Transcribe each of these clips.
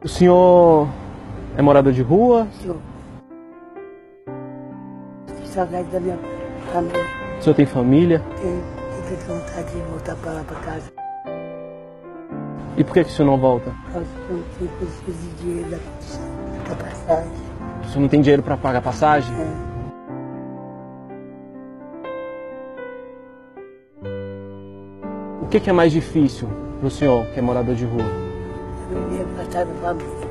O senhor é morador de rua? Sou. Tenho saudade da minha família. O senhor tem família? Tenho vontade de voltar para lá, para casa. E por que o senhor não volta? Por causa que eu não tenho preciso de dinheiro da passagem. O senhor não tem dinheiro para pagar passagem? O que é mais difícil para o senhor, que é morador de rua? Eu não ia matar da família.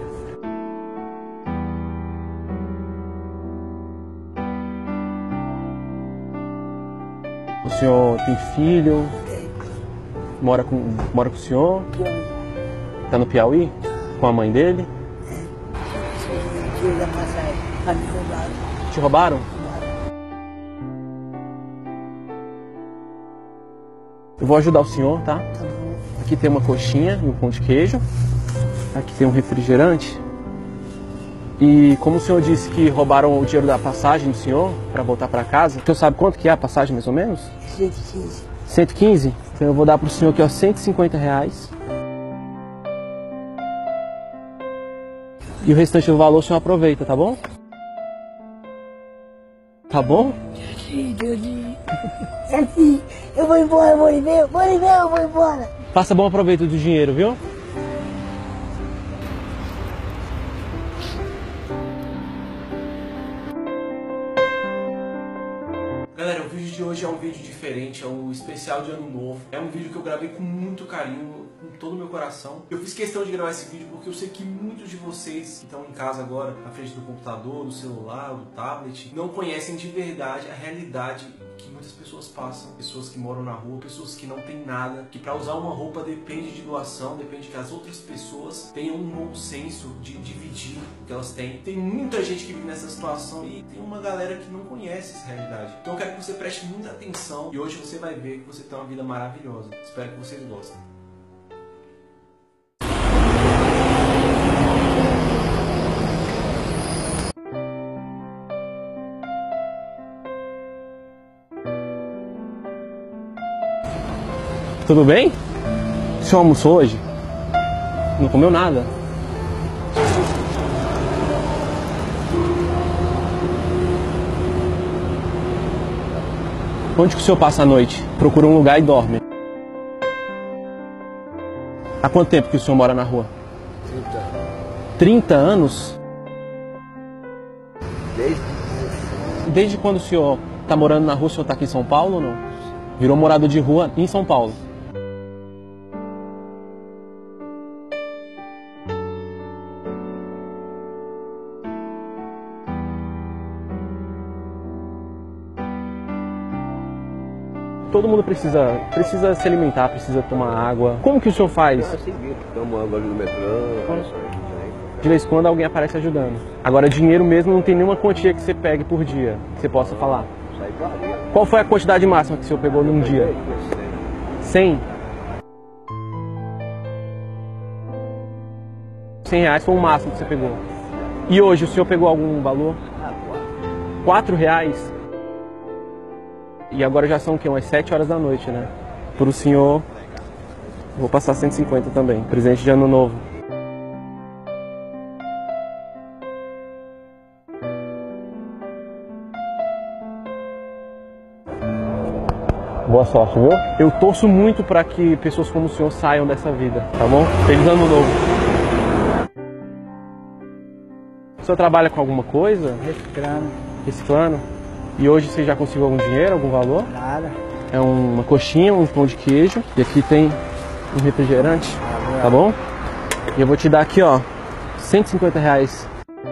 O senhor tem filho? Tenho. Mora com o senhor? Pior. Tá no Piauí? Com a mãe dele? Preciso de dinheiro da passagem. Para me roubar. Te roubaram? Eu vou ajudar o senhor, tá? Tá bom. Aqui tem uma coxinha e um pão de queijo. Aqui tem um refrigerante. E como o senhor disse que roubaram o dinheiro da passagem do senhor para voltar para casa, o senhor sabe quanto que é a passagem mais ou menos? 115. 115? Então eu vou dar pro senhor aqui, ó, R$150. E o restante do valor o senhor aproveita, tá bom? Tá bom? Assim, eu vou embora, eu vou embora. Faça bom aproveito do dinheiro, viu? Galera, o vídeo de hoje é um vídeo diferente, é um especial de Ano Novo. É um vídeo que eu gravei com muito carinho, com todo o meu coração. Eu fiz questão de gravar esse vídeo porque eu sei que muitos de vocês que estão em casa agora, na frente do computador, do celular, do tablet, não conhecem de verdade a realidade que muitas pessoas passam. Pessoas que moram na rua, pessoas que não têm nada, que para usar uma roupa depende de doação, depende que as outras pessoas tenham um bom senso de dividir o que elas têm. Tem muita gente que vive nessa situação e tem uma galera que não conhece essa realidade. Então eu quero que você preste muita atenção e hoje você vai ver que você tem uma vida maravilhosa. Espero que vocês gostem. Tudo bem? O senhor almoçou hoje? Não comeu nada? Onde que o senhor passa a noite? Procura um lugar e dorme. Há quanto tempo que o senhor mora na rua? 30 anos. 30 anos? Desde Quando o senhor está morando na rua, o senhor está aqui em São Paulo ou não? Virou morador de rua em São Paulo. Todo mundo precisa se alimentar, precisa tomar água. Como que o senhor faz? é seguinte, toma água ali no metrô, De vez em quando alguém aparece ajudando. Agora, dinheiro mesmo não tem nenhuma quantia que você pegue por dia, que você possa falar. sai varia. Qual foi a quantidade máxima que o senhor pegou num dia? 100? 100 reais foi o máximo que você pegou. E hoje o senhor pegou algum valor? R$4? E agora já são o quê? Umas 7 horas da noite, né? Para o senhor, vou passar 150 também. Presente de Ano Novo. Boa sorte, viu? Eu torço muito para que pessoas como o senhor saiam dessa vida, tá bom? Feliz Ano Novo. O senhor trabalha com alguma coisa? Reciclando. Reciclando? E hoje você já conseguiu algum dinheiro, algum valor? Nada. É uma coxinha, um pão de queijo. E aqui tem um refrigerante, tá bom? E eu vou te dar aqui, ó, R$150.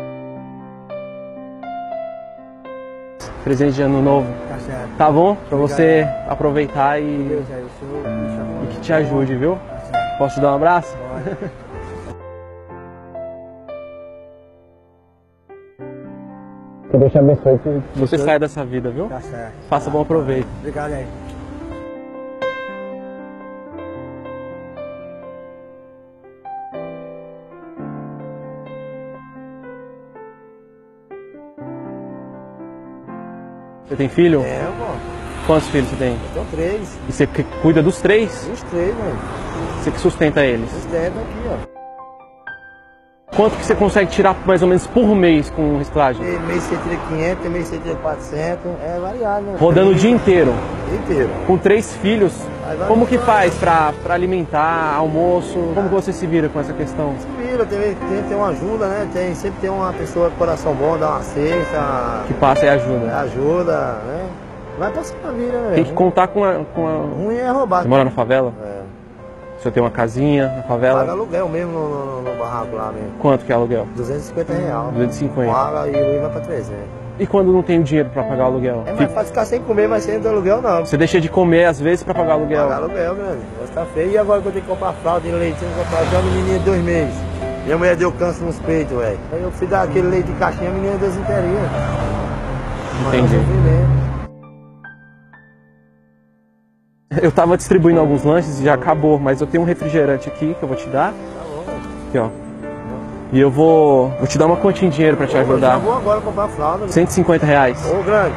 Presente de Ano Novo. Tá certo. Tá bom? Pra você aproveitar e Deus aí, o senhor me chamou. que te ajude, viu? Tá certo. Posso te dar um abraço? Pode. Que Deus te abençoe. Que você saia dessa vida, viu? Tá certo. Faça bom proveito. Obrigado aí. Você tem filho? É, pô. Quantos filhos você tem? Eu tenho 3. E você cuida dos 3? Os 3, mano. Você que sustenta eles? Os 10 aqui, ó. Quanto que você consegue tirar mais ou menos por mês com reciclagem? Tem mês você tira 500, tem mês você tira 400, é variado, né? Rodando o dia inteiro. O dia inteiro. Com 3 filhos, como que faz pra alimentar, almoço? Como que você se vira com essa questão? Se vira, tem uma ajuda, né? Sempre tem uma pessoa de coração bom, dá uma cesta. Que passa e ajuda. Ajuda, né? Vai passando a vida, né? Tem que contar com a... Ruim é roubar. Você mora na favela? É. O senhor tem uma casinha na favela? Paga aluguel mesmo no barraco lá mesmo. Quanto que é aluguel? R$250. 250. Paga e o IVA pra 300. E quando não tem dinheiro pra pagar o aluguel? É mais fácil ficar sem comer, mas sem aluguel não. Você deixa de comer às vezes pra pagar aluguel? Pagar aluguel, grande. Vai ficar feio. E agora que eu tenho que comprar fralda e leite, eu vou comprar já uma menininha de 2 meses. Minha mulher deu câncer nos peitos, velho. Aí eu fui dar aquele leite de caixinha, a menina deu desinteria. Entendi. Eu tava distribuindo alguns lanches e já acabou, mas eu tenho um refrigerante aqui que eu vou te dar. Aqui, ó. E eu vou te dar uma quantia em dinheiro pra te ajudar. Eu vou agora comprar fralda. R$150. Ô, grande.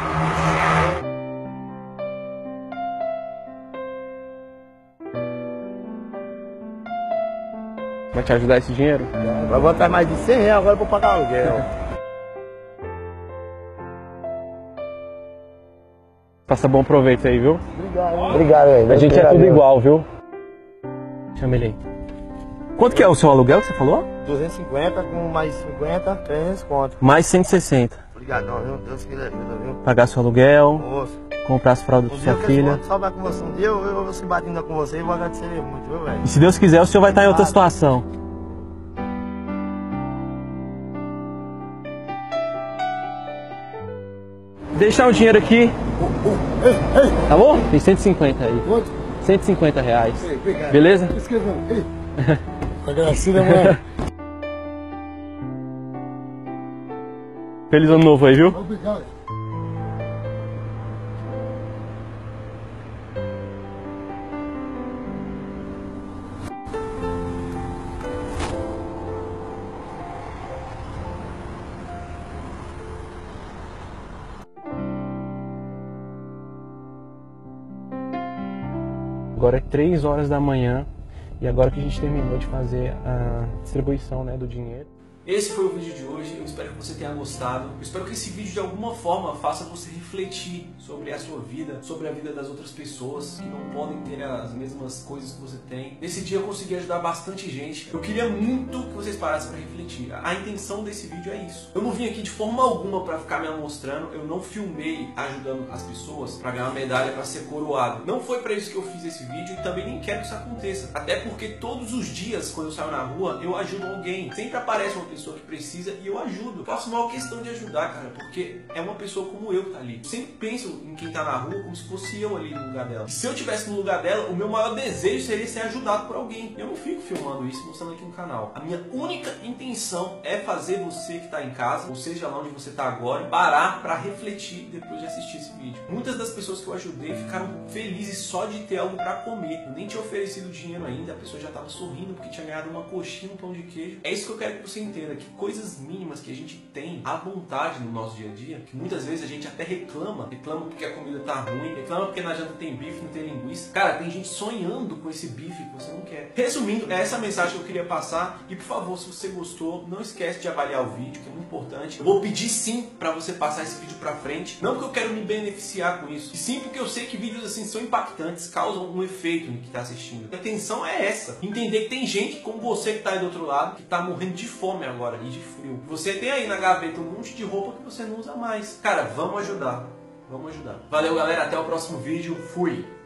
Vai te ajudar esse dinheiro? Vai botar mais de R$100 agora pra pagar aluguel. Faça bom proveito aí, viu? Obrigado, velho. A gente é tudo igual, viu? Chama ele aí. Quanto que é o seu aluguel que você falou? 250 com mais 50, 300 conto. Mais 160. Obrigadão, viu? Deus que lhe ajuda, viu? Pagar seu aluguel, Moço. comprar as fraldas pra sua filha. Só vai com você um dia, eu vou se batendo com você e vou agradecer muito, viu, velho? E se Deus quiser, o senhor vai estar em outra situação. Deixar o dinheiro aqui. Tá bom? Tem 150 aí. Quanto? R$150. Obrigado. Beleza? Escreveu. Tá gracinha, mano. Feliz ano novo aí, viu? Obrigado. Agora é 3 horas da manhã e agora que a gente terminou de fazer a distribuição, né, do dinheiro. Esse foi o vídeo de hoje, eu espero que você tenha gostado. Eu espero que esse vídeo de alguma forma faça você refletir sobre a sua vida, sobre a vida das outras pessoas que não podem ter as mesmas coisas que você tem. Nesse dia eu consegui ajudar bastante gente. Eu queria muito que vocês parassem para refletir. A intenção desse vídeo é isso. Eu não vim aqui de forma alguma para ficar me mostrando, eu não filmei ajudando as pessoas para ganhar uma medalha, para ser coroado. Não foi para isso que eu fiz esse vídeo e também nem quero que isso aconteça. Até porque todos os dias, quando eu saio na rua, eu ajudo alguém. Sempre aparece uma pessoa que precisa e eu ajudo. Eu faço maior questão de ajudar, cara, porque é uma pessoa como eu que tá ali. Eu sempre penso em quem tá na rua como se fosse eu ali no lugar dela. E se eu estivesse no lugar dela, o meu maior desejo seria ser ajudado por alguém. Eu não fico filmando isso e mostrando aqui no canal. A minha única intenção é fazer você que tá em casa, ou seja lá onde você tá agora, parar pra refletir depois de assistir esse vídeo. Muitas das pessoas que eu ajudei ficaram felizes só de ter algo pra comer. Eu nem tinha oferecido dinheiro ainda, a pessoa já tava sorrindo porque tinha ganhado uma coxinha, um pão de queijo. É isso que eu quero que você entenda, que coisas mínimas que a gente tem à vontade no nosso dia a dia, que muitas vezes a gente até reclama porque a comida tá ruim, reclama porque na janta tem bife, não tem linguiça. Cara, tem gente sonhando com esse bife que você não quer. Resumindo, é essa mensagem que eu queria passar e por favor, se você gostou, não esquece de avaliar o vídeo, que é muito importante. Eu vou pedir sim pra você passar esse vídeo pra frente, não porque eu quero me beneficiar com isso, e sim porque eu sei que vídeos assim são impactantes, causam um efeito no que tá assistindo. A intenção é essa, entender que tem gente como você que tá aí do outro lado, que tá morrendo de fome agora e de frio. Você tem aí na gaveta um monte de roupa que você não usa mais. Cara, vamos ajudar. Vamos ajudar. Valeu, galera. Até o próximo vídeo. Fui!